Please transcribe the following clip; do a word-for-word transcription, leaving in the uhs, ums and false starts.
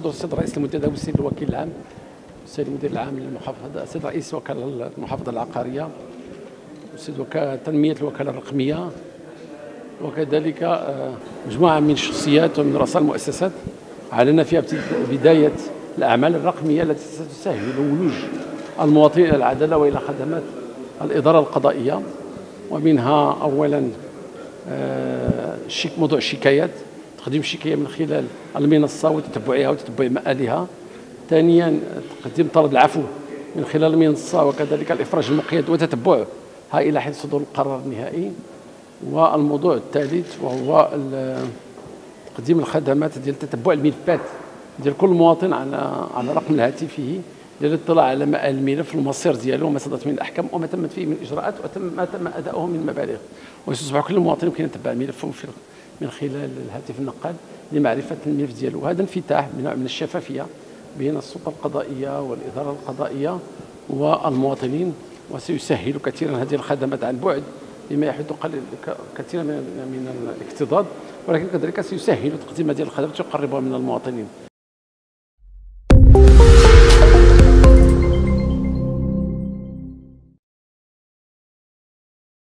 حضور السيد الرئيس المنتدب والسيد الوكيل العام، السيد المدير العام للمحافظه، السيد رئيس وكاله المحافظه العقاريه، السيد وكاله تنميه الوكاله الرقميه، وكذلك مجموعه من الشخصيات ومن رؤساء المؤسسات اعلنا فيها بدايه الاعمال الرقميه التي ستسهل ولوج المواطنين الى العداله والى خدمات الاداره القضائيه. ومنها اولا الشيك موضوع الشكايات، تقديم الشكايه من خلال المنصه وتتبعها وتتبع مآلها. ثانيا تقديم طلب العفو من خلال المنصه، وكذلك الافراج المقيد وتتبعه الى حين صدور القرار النهائي. والموضوع الثالث وهو تقديم الخدمات ديال تتبع الملفات ديال كل مواطن على على رقم هاتفه للاطلاع على مآل الملف المصير ديالو وما صدرت من الاحكام وما تمت فيه من اجراءات وما تم اداؤه من مبالغ، ويصبح كل مواطن يمكن ان يتبع ملفه من خلال الهاتف النقال لمعرفه الملف ديالو. هذا انفتاح من نوع من الشفافيه بين السلطه القضائيه والاداره القضائيه والمواطنين، وسيسهل كثيرا هذه الخدمات عن بعد بما يحد كثيرا من من الاكتظاظ، ولكن كذلك سيسهل تقديم هذه الخدمات ويقربها من المواطنين.